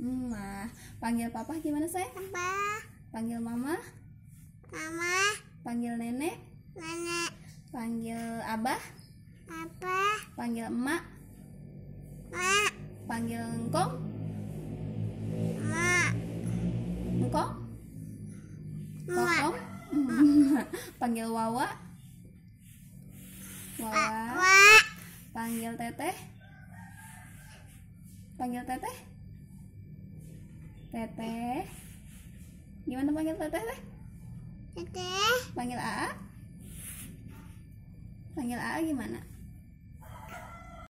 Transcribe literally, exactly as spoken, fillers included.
Emak. Panggil papa gimana sayang? Papa. Panggil mama? Mama. Panggil nenek? Nenek. Panggil abah? Apa? Panggil emak? Mak. Panggil engkong? Mak. Engkong? Mak. Kokong? Panggil wawa? Wawa. Wak. Panggil teteh? Panggil teteh? Teteh. Gimana panggil teteh teh? Teteh. Panggil Aa? Panggil Aa gimana?